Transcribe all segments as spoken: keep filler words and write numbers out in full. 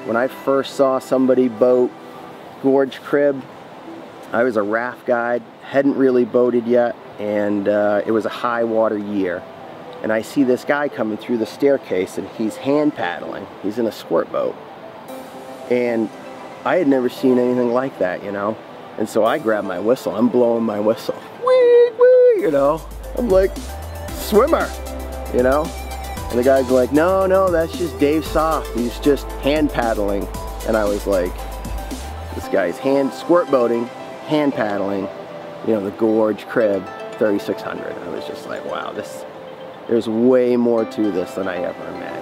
When I first saw somebody boat gorge crib, I was a raft guide, hadn't really boated yet, and uh, it was a high water year. And I see this guy coming through the staircase, and he's hand paddling. He's in a squirt boat. And I had never seen anything like that, you know? And so I grab my whistle, I'm blowing my whistle. Wee, wee, you know? I'm like, swimmer, you know? And the guy's like, no, no, that's just Dave Soft. He's just hand paddling. And I was like, this guy's hand squirt boating, hand paddling, you know, the gorge crib, thirty-six hundred. I was just like, wow, this, there's way more to this than I ever imagined.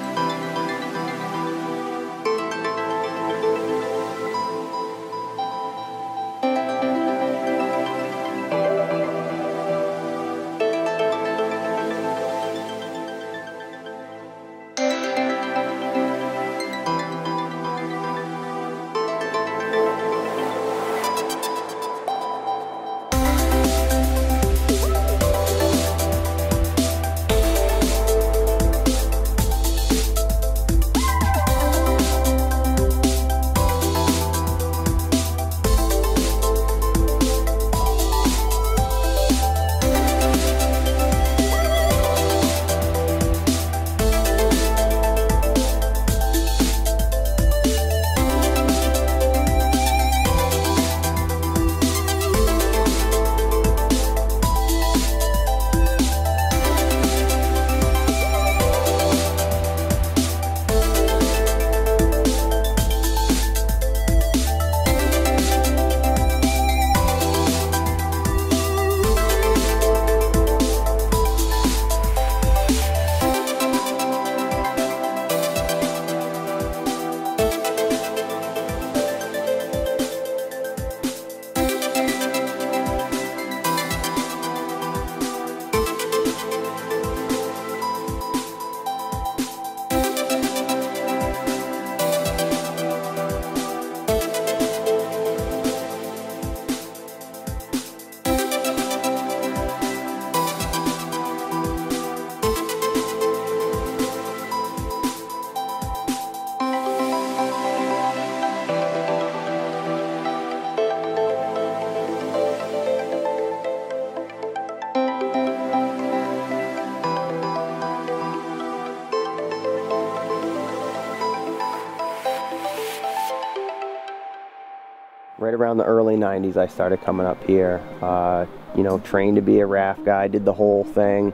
Right around the early nineties, I started coming up here, uh, you know, trained to be a raft guide, did the whole thing.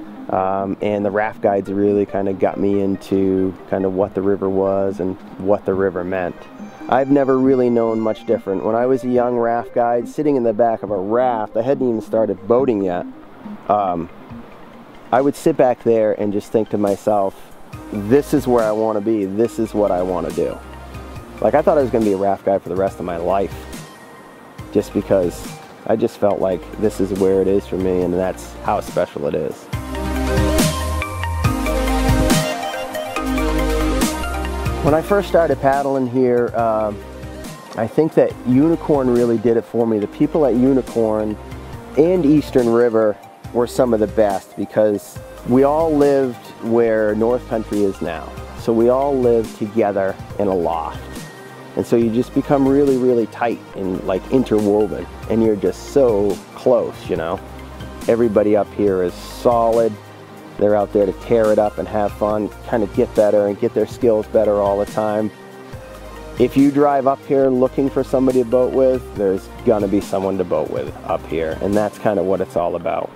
Um, and the raft guides really kind of got me into kind of what the river was and what the river meant. I've never really known much different. When I was a young raft guide, sitting in the back of a raft, I hadn't even started boating yet. Um, I would sit back there and just think to myself, this is where I want to be, this is what I want to do. Like, I thought I was going to be a raft guide for the rest of my life, just because I just felt like this is where it is for me, and that's how special it is. When I first started paddling here, um, I think that Unicorn really did it for me. The people at Unicorn and Eastern River were some of the best, because we all lived where North Country is now. So we all lived together in a loft. And so you just become really, really tight and like interwoven, and you're just so close, you know. Everybody up here is solid. They're out there to tear it up and have fun, kind of get better and get their skills better all the time. If you drive up here looking for somebody to boat with, there's gonna be someone to boat with up here, and that's kind of what it's all about.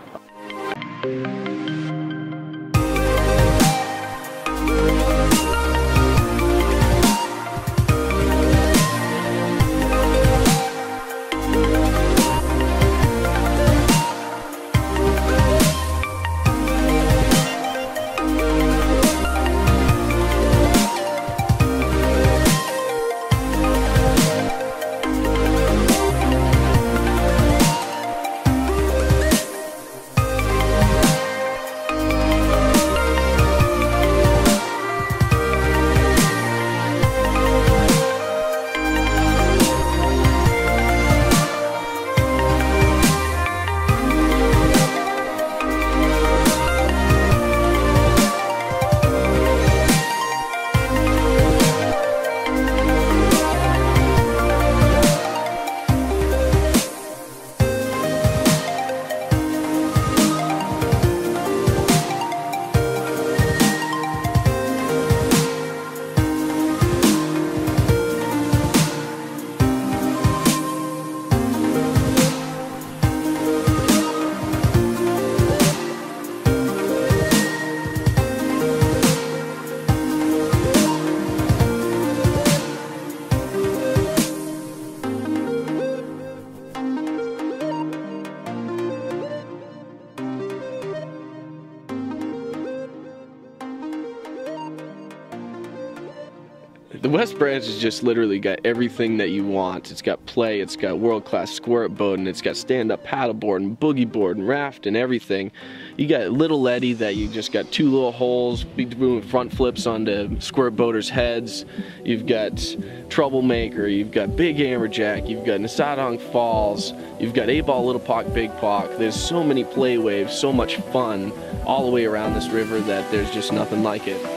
The West Branch has just literally got everything that you want. It's got play, it's got world-class squirt boating, it's got stand-up paddleboard and boogie board and raft and everything. You got Little Eddie that you just got two little holes, be doing front flips onto squirt boaters' heads. You've got Troublemaker, you've got Big Hammerjack, you've got Nasadong Falls, you've got eight ball, Little Pock, Big Pock. There's so many play waves, so much fun all the way around this river that there's just nothing like it.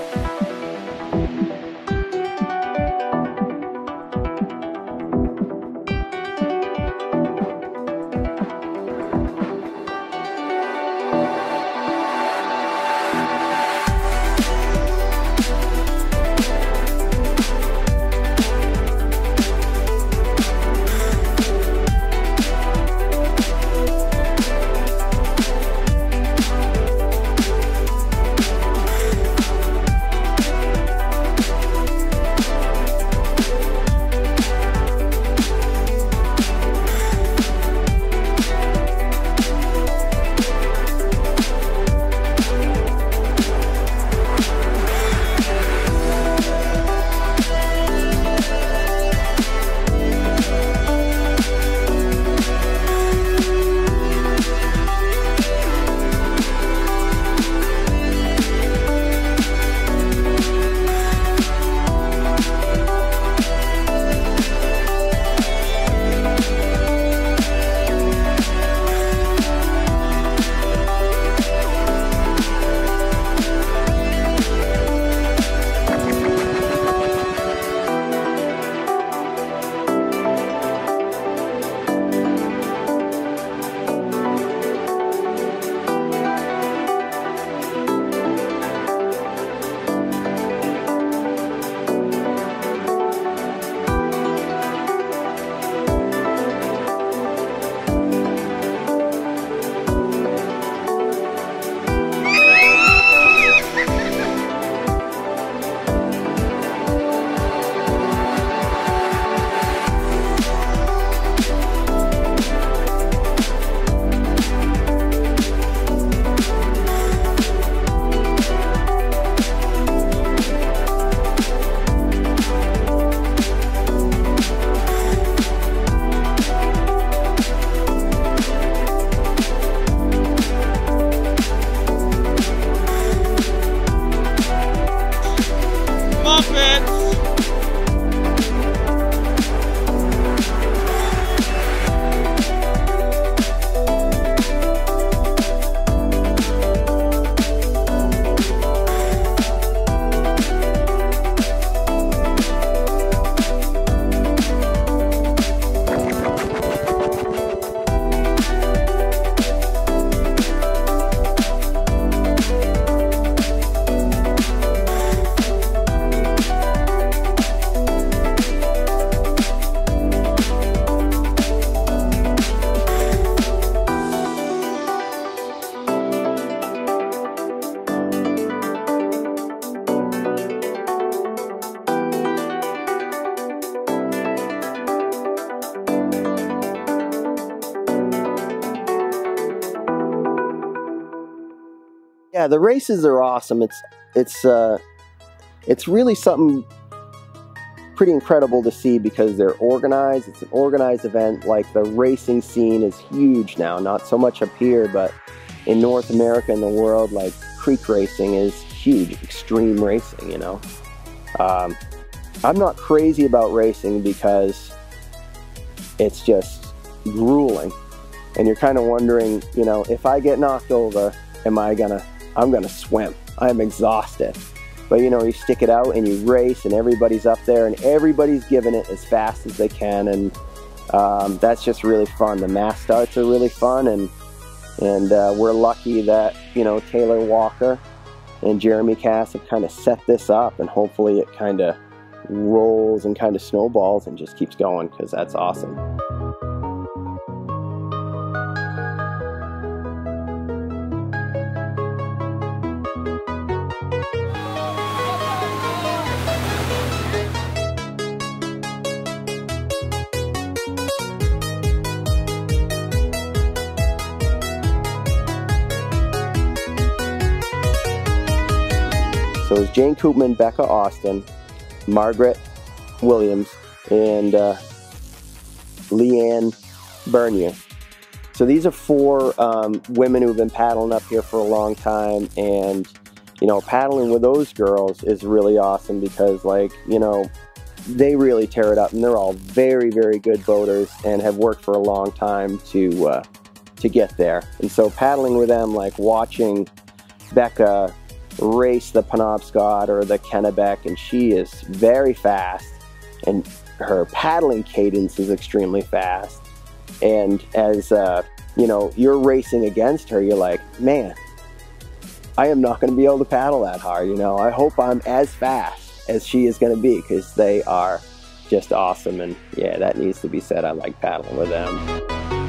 Yeah, the races are awesome. It's it's uh, it's really something pretty incredible to see because they're organized. It's an organized event. Like the racing scene is huge now. Not so much up here, but in North America and the world, like creek racing is huge. Extreme racing, you know. Um, I'm not crazy about racing because it's just grueling, and you're kind of wondering, you know, if I get knocked over, am I gonna? I'm gonna swim. I'm exhausted. But you know, you stick it out and you race, and everybody's up there, and everybody's giving it as fast as they can, and um, that's just really fun. The mass starts are really fun, and and uh, we're lucky that, you know, Taylor Walker and Jeremy Cass have kind of set this up, and hopefully it kind of rolls and kind of snowballs and just keeps going, because that's awesome. So it was Jane Koopman, Becca Austin, Margaret Williams and uh, Leanne Bernier. So these are four um, women who've been paddling up here for a long time, and you know, paddling with those girls is really awesome because, like, you know, they really tear it up, and they're all very, very good boaters and have worked for a long time to uh, to get there. And so paddling with them, like watching Becca race the Penobscot or the Kennebec, and she is very fast, and her paddling cadence is extremely fast. And as uh, you know, you're racing against her, you're like, man, I am not going to be able to paddle that hard. You know, I hope I'm as fast as she is going to be, because they are just awesome. And yeah, that needs to be said. I like paddling with them.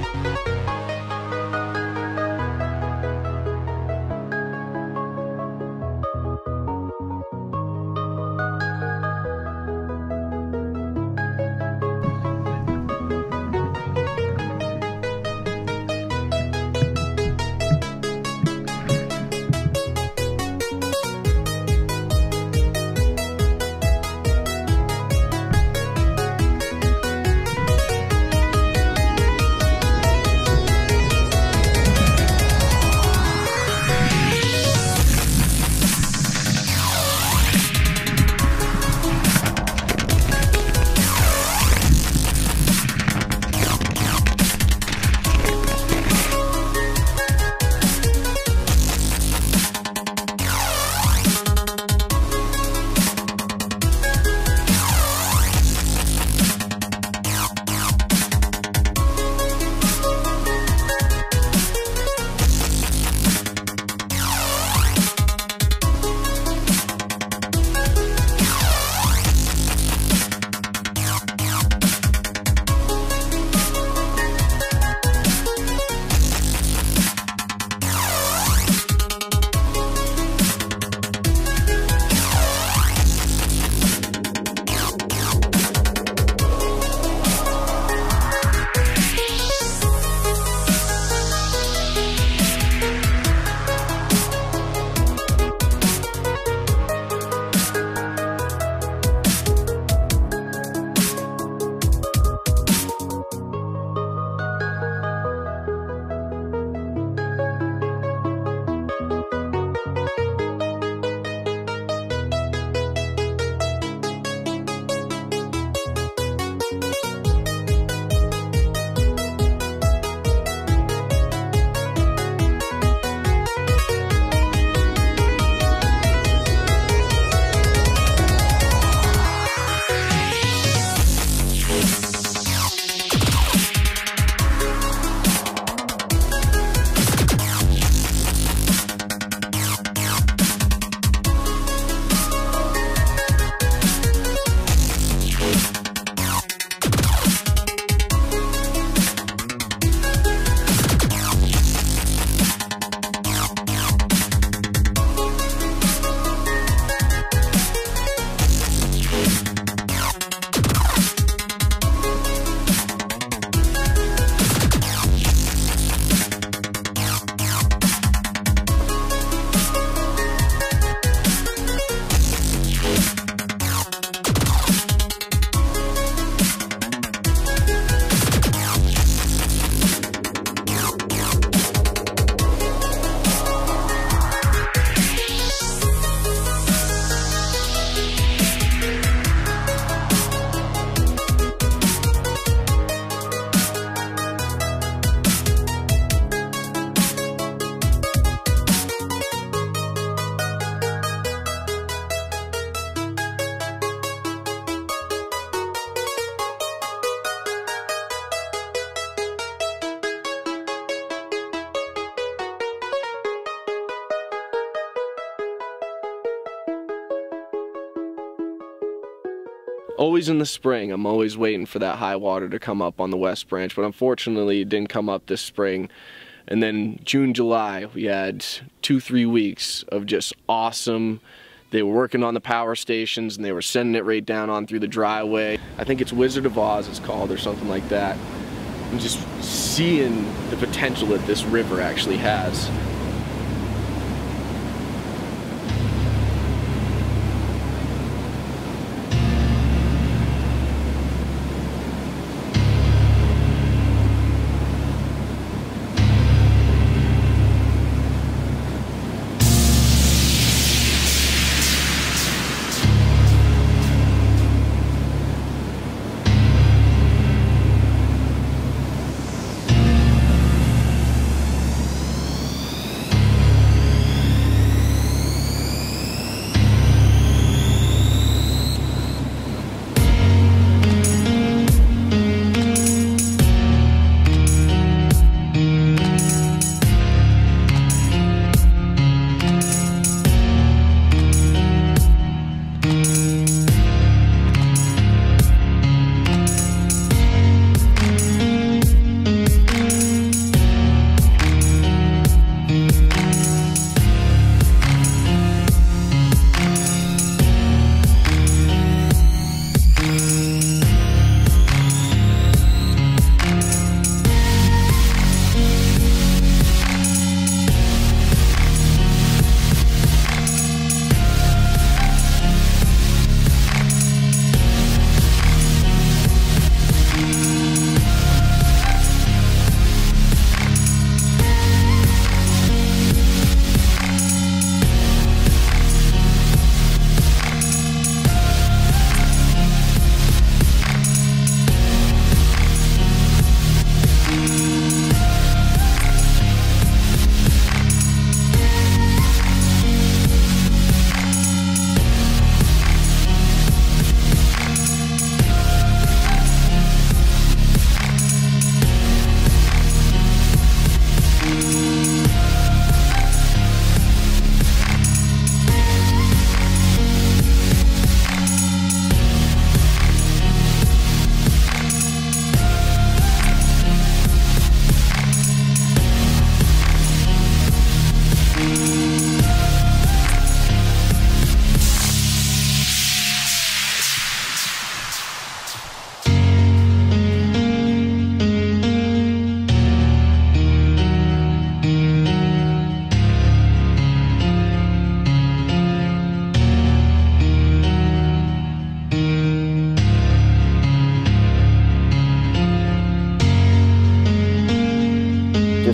Always in the spring, I'm always waiting for that high water to come up on the West Branch, but unfortunately it didn't come up this spring. And then June, July, we had two, three weeks of just awesome. They were working on the power stations and they were sending it right down on through the driveway. I think it's Wizard of Oz it's called, or something like that. And just seeing the potential that this river actually has.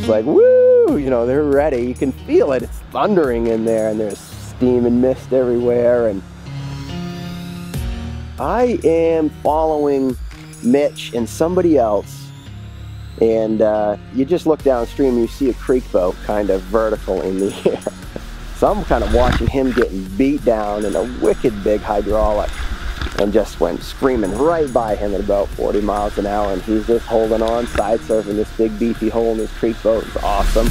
just like, woo, you know, they're ready. You can feel it. It's thundering in there, and there's steam and mist everywhere. And I am following Mitch and somebody else, and uh, you just look downstream and you see a creek boat kind of vertical in the air. So I'm kind of watching him getting beat down in a wicked big hydraulic, and just went screaming right by him at about forty miles an hour, and he's just holding on, side surfing this big beefy hole in his creek boat. It's awesome.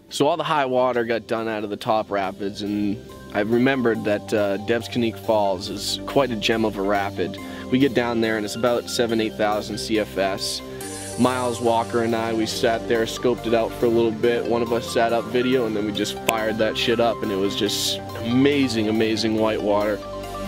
So all the high water got done out of the top rapids, and I remembered that uh, Debsconique Falls is quite a gem of a rapid. We get down there and it's about seven, eight thousand C F S. Miles Walker and I, we sat there, scoped it out for a little bit. One of us sat up video, and then we just fired that shit up, and it was just amazing, amazing whitewater.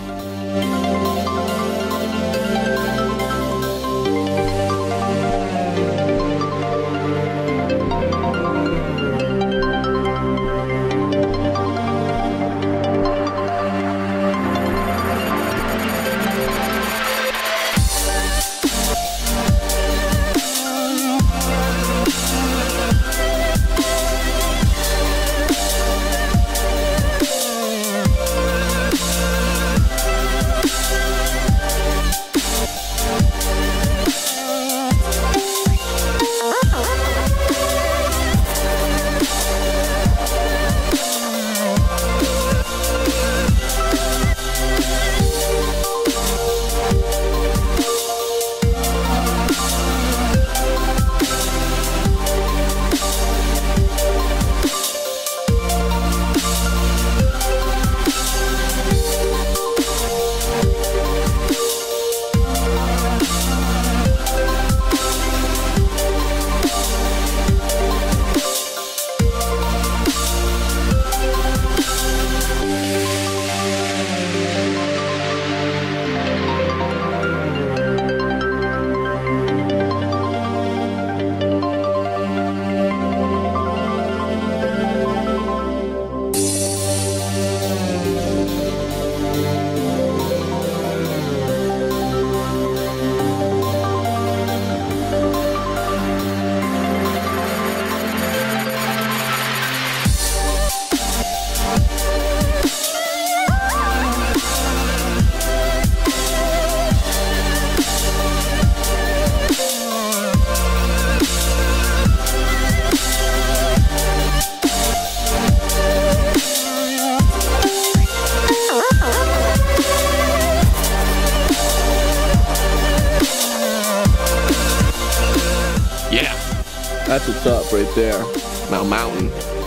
That's what's up right there. Now mountain.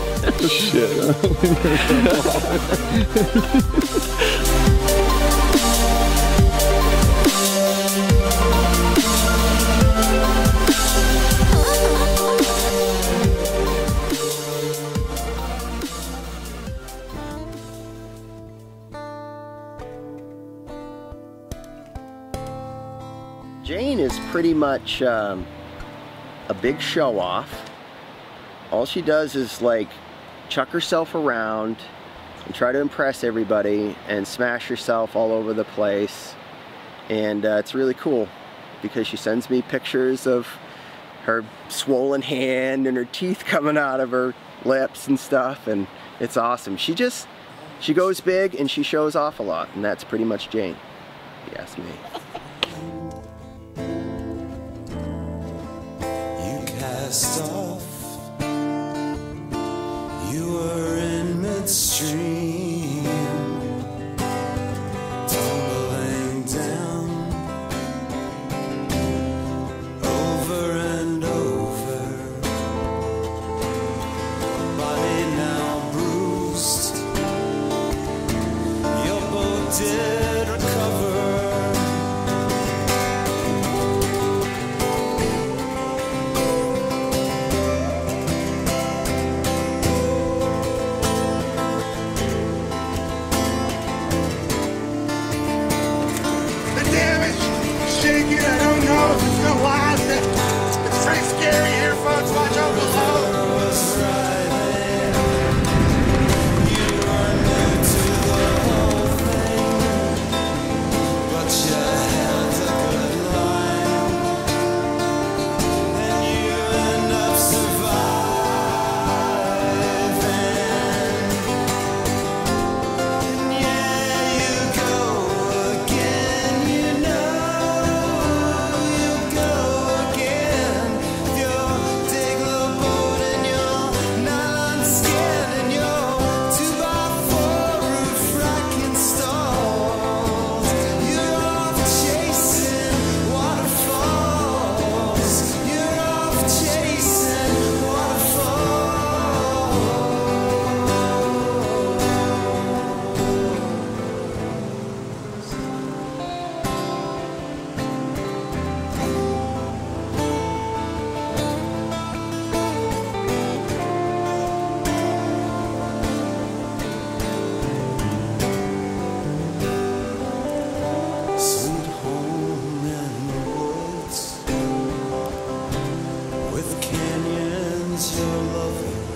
Shit. Jane is pretty much um, a big show off. All she does is like chuck herself around and try to impress everybody and smash herself all over the place. And uh, it's really cool because she sends me pictures of her swollen hand and her teeth coming out of her lips and stuff, and it's awesome. She just, she goes big and she shows off a lot, and that's pretty much Jane, if you ask me. Off, you were in midstream, tumbling down, over and over, body now bruised, your boat did recover. lover.